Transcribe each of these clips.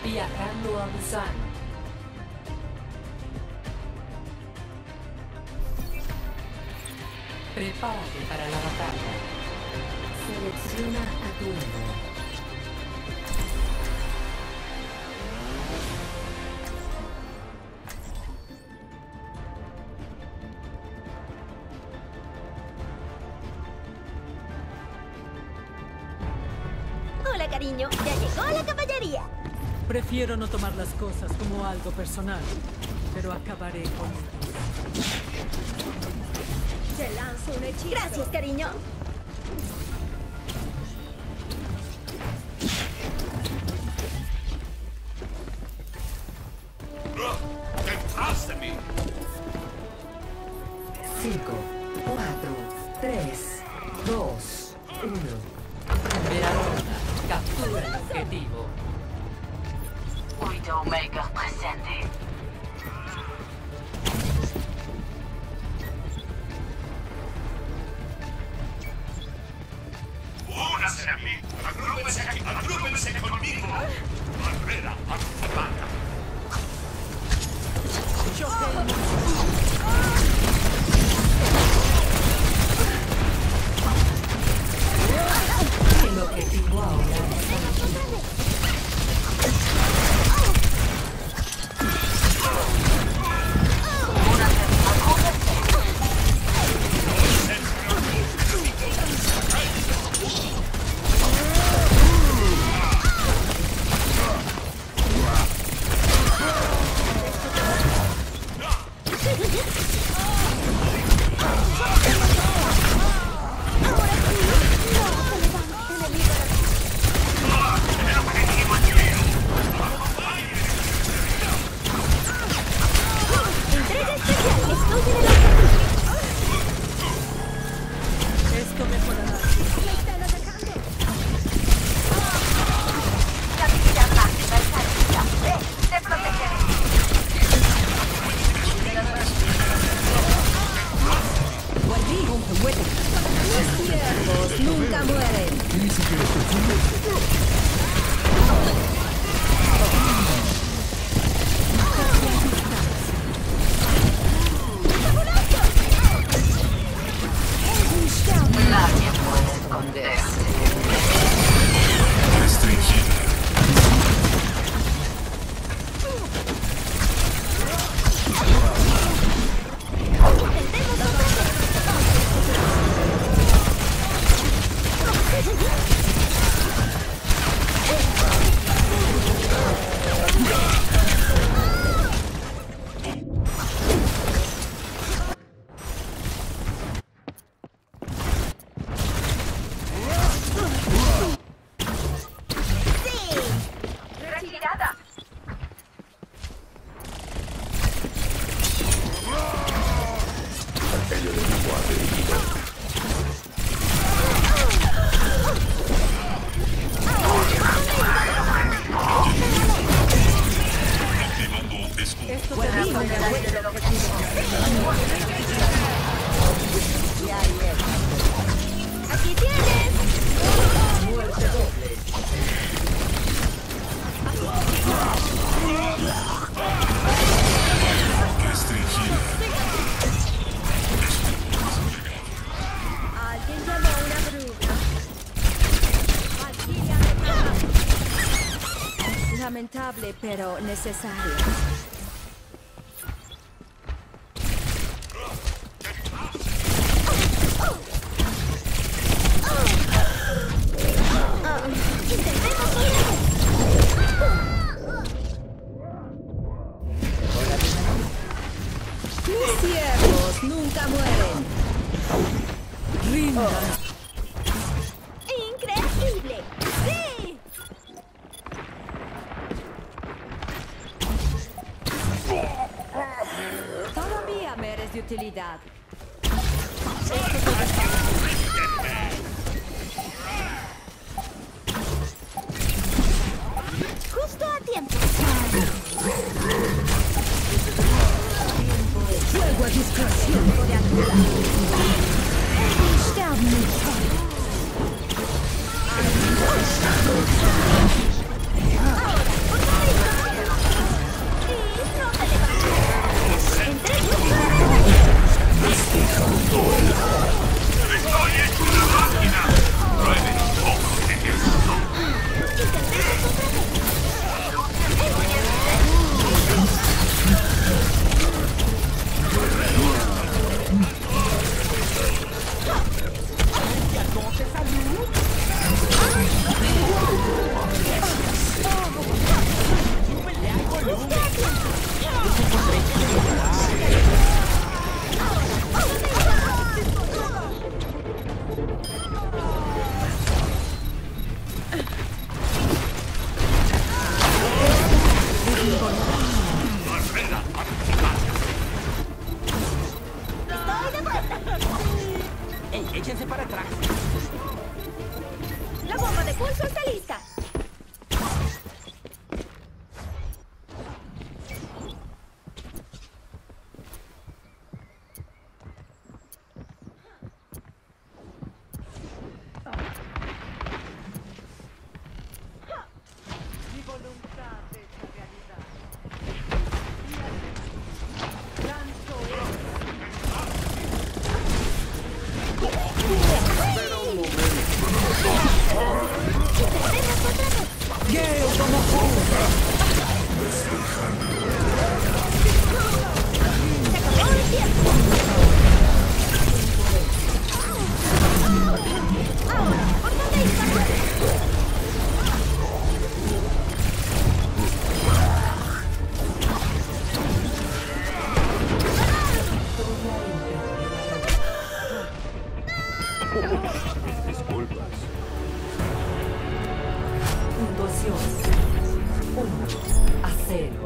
Viajando a Busan. Prepárate para la batalla. Selecciona a tu héroe. Hola, cariño. Ya llegó la caballería. Prefiero no tomar las cosas como algo personal, pero acabaré con ellos. Te lanzo un hechizo. Gracias, cariño. ¡Detrás de mí! 5, 4, 3, 2, 1. Primera ronda. Captura el objetivo. Widowmaker presente. ¡Únanse a mí! ¡Agrúpense conmigo! ¡Barrera activada! El objetivo ahora está aquí. Esto mejorará. La habilidad máxima está lista. Te protegeré. Los ciervos nunca mueren. Nadie puede esconderse. Restringida. Retirada. Activando escudo. Esto Buena termina. suerte del objetivo. Aquí tienes. Muerte doble. Restringida. Alguien llamó a una bruja. Valkyria atacada. Lamentable, pero necesario. Mis ciervos nunca mueren. Rinda. ¡Increíble! ¡Sí! Todavía me eres de utilidad. Justo a tiempo. Fuego a discreción. Tiempo de ayuda. Sterben nicht. Ahora, por favor. Gale como puta. ¡Se acabó el tiempo! Ahora, ¿por dónde está? Disculpas. Puntuación 1-0.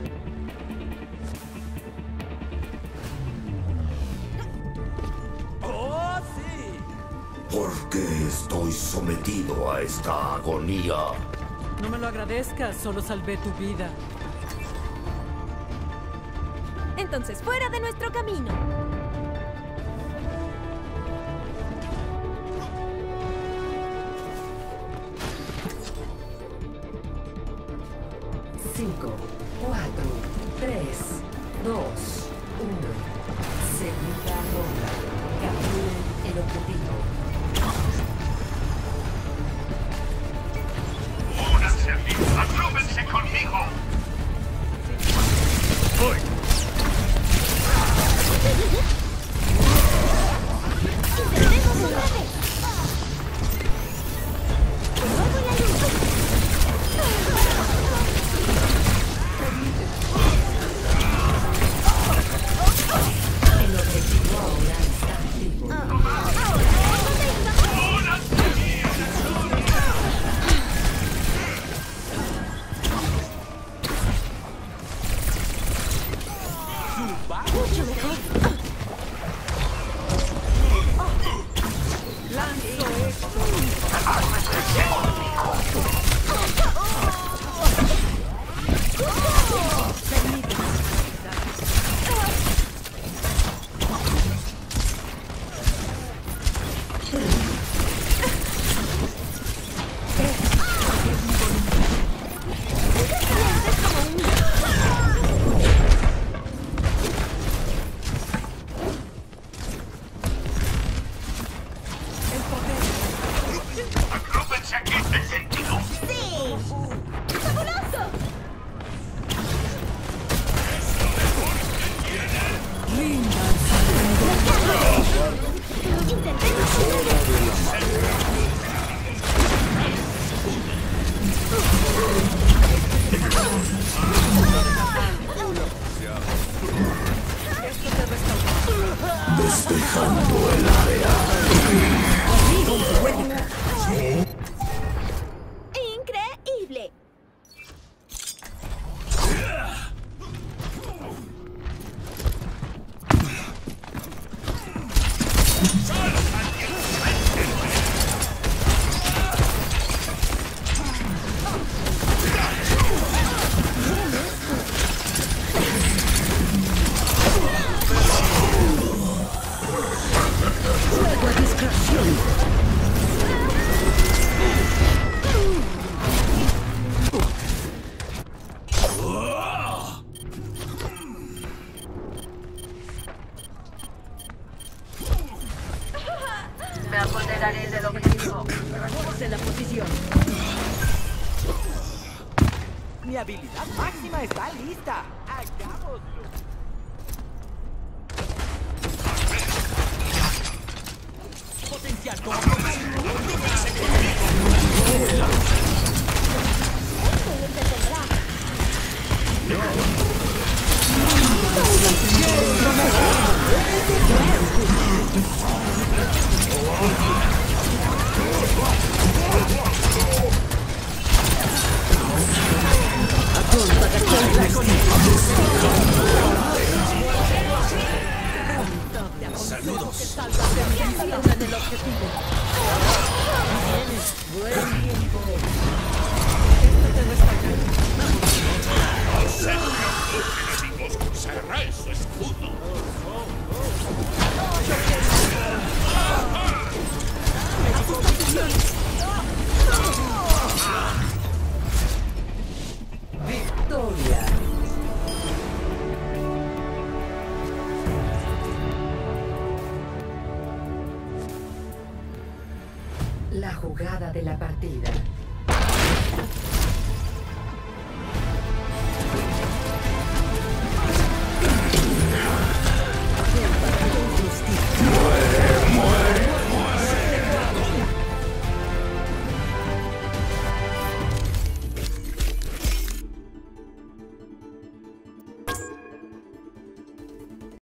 ¡Oh, sí! ¿Por qué estoy sometido a esta agonía? No me lo agradezcas, solo salvé tu vida. Entonces, fuera de nuestro camino. Cinco, 4, 3, 2, 1. Segunda ronda. Capturen el objetivo. ¡Únanse a mí! ¡Agrúpense conmigo! ¡Intentemos otra vez! ¡Luego la luz! El objetivo ahora está activo. Ahora, ¿por dónde íbamos? Mucho mejor. ¡Lanzo esto! ¡Agrúpense aquí! ¡Encendido! ¡Sí! ¡Fabuloso! Intentemos. Despejando el área. ¡Increíble! Me apoderaré del objetivo. En la posición. Mi habilidad máxima está lista. Hagámoslo. Potencial como ¡Saludos! salvan el objetivo. Tienes buen tiempo. Esto te destaca. ¡No se preocupen, amigos! ¡Cerré su escudo! Victoria. La jugada de la partida.